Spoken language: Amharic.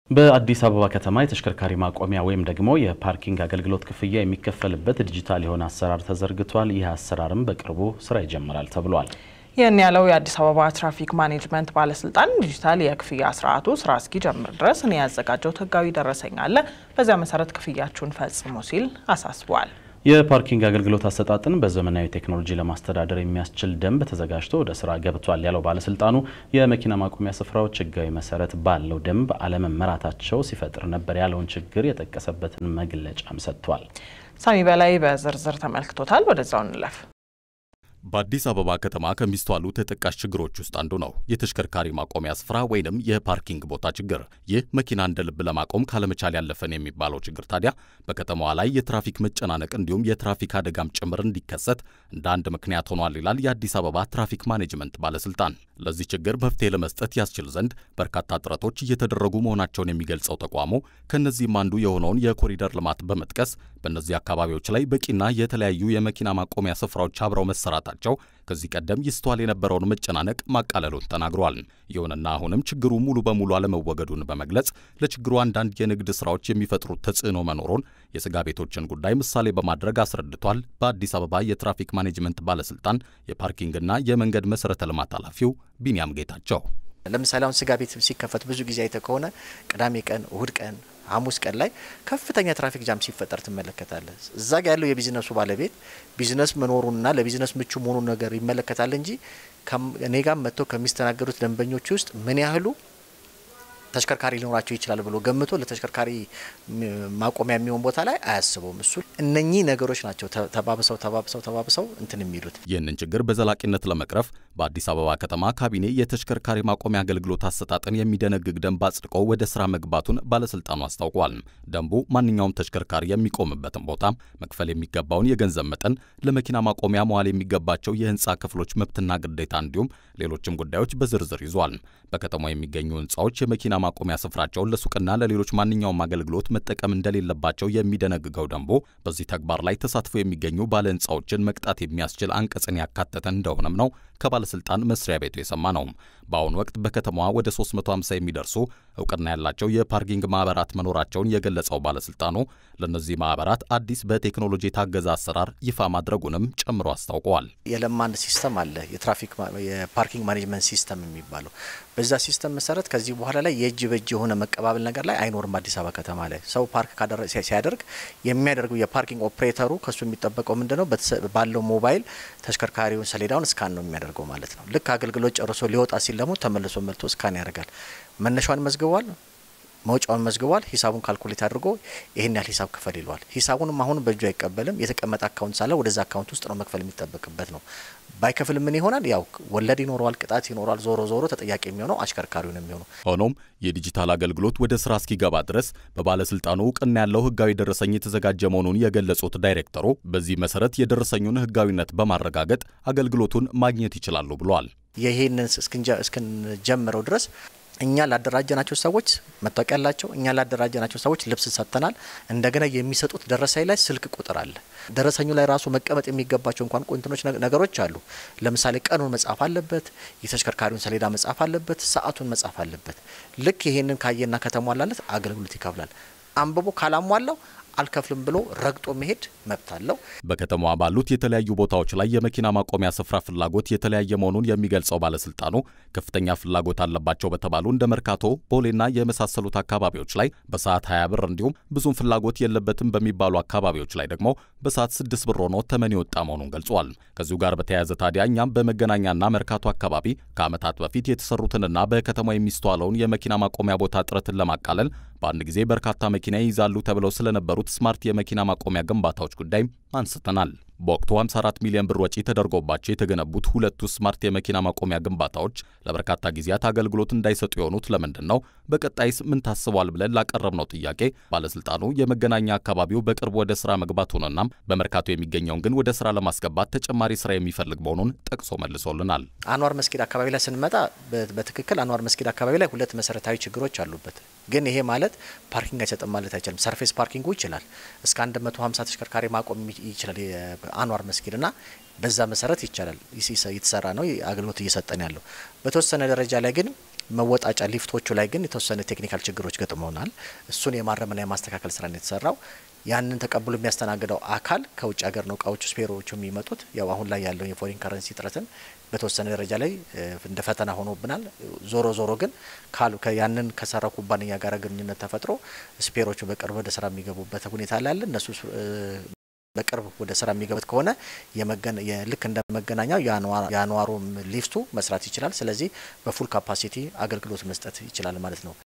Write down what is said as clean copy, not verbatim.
በአዲስ አበባ ከተማ የተሽከርካሪ ማቆሚያ ወይም ደግሞ የፓርኪንግ አገልግሎት ክፍያ የሚከፈልበት ዲጂታል የሆነ አሰራር ተዘርግቷል። ይህ አሰራርም በቅርቡ ስራ ይጀምራል ተብሏል። ይህን ያለው የአዲስ አበባ ትራፊክ ማኔጅመንት ባለስልጣን ዲጂታል የክፍያ ስርዓቱ ስራ እስኪጀምር ድረስ እኔ ያዘጋጀው ህጋዊ ደረሰኝ አለ፣ በዚያ መሰረት ክፍያችሁን ፈጽሙ ሲል አሳስቧል። የፓርኪንግ አገልግሎት አሰጣጥን በዘመናዊ ቴክኖሎጂ ለማስተዳደር የሚያስችል ደንብ ተዘጋጅቶ ወደ ስራ ገብቷል ያለው ባለስልጣኑ የመኪና ማቆሚያ ስፍራዎች ህጋዊ መሰረት ባለው ደንብ አለመመራታቸው ሲፈጥር ነበር ያለውን ችግር የጠቀሰበትን መግለጫም ሰጥቷል። ሳሚ በላይ በዝርዝር ተመልክቶታል። ወደዛው እንለፍ። በአዲስ አበባ ከተማ ከሚስተዋሉ ተጠቃሽ ችግሮች ውስጥ አንዱ ነው የተሽከርካሪ ማቆሚያ ስፍራ ወይንም የፓርኪንግ ቦታ ችግር። ይህ መኪና እንደ ልብ ለማቆም ካለመቻል ያለፈን የሚባለው ችግር ታዲያ በከተማዋ ላይ የትራፊክ መጨናነቅ እንዲሁም የትራፊክ አደጋም ጭምር እንዲከሰት እንደ አንድ ምክንያት ሆኗል ይላል የአዲስ አበባ ትራፊክ ማኔጅመንት ባለስልጣን። ለዚህ ችግር መፍትሄ ለመስጠት ያስችል ዘንድ በርካታ ጥረቶች እየተደረጉ መሆናቸውን የሚገልጸው ተቋሙ ከነዚህም አንዱ የሆነውን የኮሪደር ልማት በመጥቀስ በእነዚህ አካባቢዎች ላይ በቂና የተለያዩ የመኪና ማቆሚያ ስፍራዎች አብረው መሰራታቸው ከዚህ ቀደም ይስተዋል የነበረውን መጨናነቅ ማቃለሉን ተናግሯል። ይሁንና አሁንም ችግሩ ሙሉ በሙሉ አለመወገዱን በመግለጽ ለችግሩ አንዳንድ የንግድ ስራዎች የሚፈጥሩት ተጽዕኖ መኖሩን የስጋ ቤቶችን ጉዳይ ምሳሌ በማድረግ አስረድቷል። በአዲስ አበባ የትራፊክ ማኔጅመንት ባለስልጣን የፓርኪንግና የመንገድ መሰረተ ልማት ኃላፊው ቢኒያም ጌታቸው ለምሳሌ አሁን ስጋ ቤት ሲከፈት ብዙ ጊዜ አይተ ከሆነ ቅዳሜ ቀን፣ እሁድ ቀን፣ ሐሙስ ቀን ላይ ከፍተኛ ትራፊክ ጃም ሲፈጠር ትመለከታለህ። እዛ ጋር ያለው የቢዝነሱ ባለቤት ቢዝነስ መኖሩንና ለቢዝነስ ምቹ መሆኑን ነገር ይመለከታል እንጂ እኔ ጋር መጥተው ከሚስተናገዱት ደንበኞች ውስጥ ምን ያህሉ ተሽከርካሪ ሊኖራቸው ይችላል ብሎ ገምቶ ለተሽከርካሪ ማቆሚያ የሚሆን ቦታ ላይ አያስበውም። እሱ እነኚህ ነገሮች ናቸው ተባብሰው እንትን የሚሉት። ይህንን ችግር በዘላቂነት ለመቅረፍ በአዲስ አበባ ከተማ ካቢኔ የተሽከርካሪ ማቆሚያ አገልግሎት አሰጣጥን የሚደነግግ ደንብ አጽድቆ ወደ ስራ መግባቱን ባለስልጣኑ አስታውቋል። ደንቡ ማንኛውም ተሽከርካሪ የሚቆምበትን ቦታ፣ መክፈል የሚገባውን የገንዘብ መጠን፣ ለመኪና ማቆሚያ መዋል የሚገባቸው የህንፃ ክፍሎች መብትና ግዴታ እንዲሁም ሌሎችም ጉዳዮች በዝርዝር ይዟል። በከተማው የሚገኙ ህንፃዎች የመኪና ማቆሚያ ስፍራቸውን ለሱቅና ለሌሎች ማንኛውም አገልግሎት መጠቀም እንደሌለባቸው የሚደነግገው ደንቡ በዚህ ተግባር ላይ ተሳትፎ የሚገኙ ባለ ህንፃዎችን መቅጣት የሚያስችል አንቀጽን ያካተተ እንደሆነም ነው ከባለስልጣን መስሪያ ቤቱ የሰማ ነው። በአሁኑ ወቅት በከተማዋ ወደ 350 የሚደርሱ እውቅና ያላቸው የፓርኪንግ ማህበራት መኖራቸውን የገለጸው ባለስልጣኑ ለነዚህ ማህበራት አዲስ በቴክኖሎጂ የታገዘ አሰራር ይፋ ማድረጉንም ጨምሮ አስታውቀዋል። የለማን ሲስተም አለ፣ የፓርኪንግ ማኔጅመንት ሲስተም የሚባለው። በዛ ሲስተም መሰረት ከዚህ በኋላ ላይ የእጅ በእጅ የሆነ መቀባበል ነገር ላይ አይኖርም። አዲስ አበባ ከተማ ላይ ሰው ፓርክ ሲያደርግ የሚያደርገው የፓርኪንግ ኦፕሬተሩ ከሱ የሚጠበቀው ምንድነው? ባለው ሞባይል ተሽከርካሪውን ሰሌዳውን ስካን ነው የሚያደርገው ማለት ነው። ልክ አገልግሎት ጨርሶ ሊወጣ ሲል ደግሞ ተመልሶ መልቶ ስካን ያደርጋል። መነሻውን መዝግቧል፣ መውጫውን መዝግቧል። ሂሳቡን ካልኩሌት አድርጎ ይሄን ያህል ሂሳብ ክፈል ይለዋል። ሂሳቡንም አሁን በእጁ አይቀበልም። የተቀመጠ አካውንት ሳለ ወደዛ አካውንት ውስጥ ነው መክፈል የሚጠበቅበት ነው። ባይከፍል ምን ይሆናል? ያው ወለድ ይኖረዋል፣ ቅጣት ይኖረዋል። ዞሮ ተጠያቂ የሚሆነው አሽከርካሪው ነው የሚሆነው። ሆኖም የዲጂታል አገልግሎት ወደ ስራ እስኪገባ ድረስ በባለስልጣኑ እውቅና ያለው ህጋዊ ደረሰኝ የተዘጋጀ መሆኑን የገለጹት ዳይሬክተሩ በዚህ መሰረት የደረሰኙን ህጋዊነት በማረጋገጥ አገልግሎቱን ማግኘት ይችላሉ ብለዋል። ይሄንን እስክንጀምረው ድረስ እኛ ላደራጀናቸው ሰዎች መታወቂያ ያላቸው፣ እኛ ላደራጀናቸው ሰዎች ልብስ ሰጥተናል። እንደገና የሚሰጡት ደረሰኝ ላይ ስልክ ቁጥር አለ። ደረሰኙ ላይ ራሱ መቀመጥ የሚገባቸው እንኳን ቁንትኖች ነገሮች አሉ። ለምሳሌ ቀኑን መጻፍ አለበት፣ የተሽከርካሪውን ሰሌዳ መጻፍ አለበት፣ ሰዓቱን መጻፍ አለበት። ልክ ይሄንን ካየና ከተሟላለት አገልግሎት ይከፍላል። አንብቦ ካላሟላው አልከፍልም ብሎ ረግጦ መሄድ መብት አለው። በከተማዋ ባሉት የተለያዩ ቦታዎች ላይ የመኪና ማቆሚያ ስፍራ ፍላጎት የተለያየ መሆኑን የሚገልጸው ባለስልጣኑ ከፍተኛ ፍላጎት አለባቸው በተባሉ እንደ መርካቶ፣ ቦሌና የመሳሰሉት አካባቢዎች ላይ በሰዓት 20 ብር እንዲሁም ብዙም ፍላጎት የለበትም በሚባሉ አካባቢዎች ላይ ደግሞ በሰዓት 6 ብር ሆኖ ተመን የወጣ መሆኑን ገልጿል። ከዚሁ ጋር በተያያዘ ታዲያ እኛም በመገናኛና መርካቶ አካባቢ ከዓመታት በፊት የተሰሩትንና በከተማው የሚስተዋለውን የመኪና ማቆሚያ ቦታ እጥረትን ለማቃለል በአንድ ጊዜ በርካታ መኪና ይይዛሉ ተብለው ስለነበሩት ስማርት የመኪና ማቆሚያ ግንባታዎች ጉዳይ አንስተናል። በወቅቱ 54 ሚሊዮን ብር ወጪ ተደርጎባቸው የተገነቡት ሁለቱ ስማርት የመኪና ማቆሚያ ግንባታዎች ለበርካታ ጊዜያት አገልግሎት እንዳይሰጡ የሆኑት ለምንድን ነው? በቀጣይስ ምን ታስቧል ብለን ላቀረብነው ጥያቄ ባለስልጣኑ የመገናኛ አካባቢው በቅርቡ ወደ ስራ መግባቱንና በመርካቶ የሚገኘውን ግን ወደ ስራ ለማስገባት ተጨማሪ ስራ የሚፈልግ መሆኑን ጠቅሶ መልሶልናል። አንዋር መስጊድ አካባቢ ላይ ስንመጣ በትክክል አንዋር መስጊድ አካባቢ ላይ ሁለት መሰረታዊ ችግሮች አሉበት። ግን ይሄ ማለት ፓርኪንግ አይሰጥም ማለት አይቻልም። ሰርፌስ ፓርኪንጉ ይችላል፣ እስከ 150 ተሽከርካሪ ማቆም ይችላል አንዋር መስጊድና በዛ መሰረት ይቻላል። የተሰራ ነው፣ አገልግሎት እየሰጠን ያለው። በተወሰነ ደረጃ ላይ ግን መወጣጫ ሊፍቶቹ ላይ ግን የተወሰነ ቴክኒካል ችግሮች ገጥመውናል። እሱን የማረምና የማስተካከል ስራ ነው የተሰራው። ያንን ተቀብሎ የሚያስተናግደው አካል ከውጭ ሀገር ነው እቃዎቹ ስፔሮቹ የሚመጡት። ያው አሁን ላይ ያለው የፎሪን ከረንሲ ጥረትን በተወሰነ ደረጃ ላይ እንደ ፈተና ሆኖብናል። ዞሮ ግን ያንን ከሰራው ኩባንያ ጋር ግንኙነት ተፈጥሮ ስፔሮቹ በቅርብ ወደ ስራ የሚገቡበት ሁኔታ ላይ አለ። እነሱ በቅርብ ወደ ስራ የሚገቡት ከሆነ ልክ እንደ መገናኛው የአንዋሩ ሊፍቱ መስራት ይችላል። ስለዚህ በፉል ካፓሲቲ አገልግሎት መስጠት ይችላል ማለት ነው።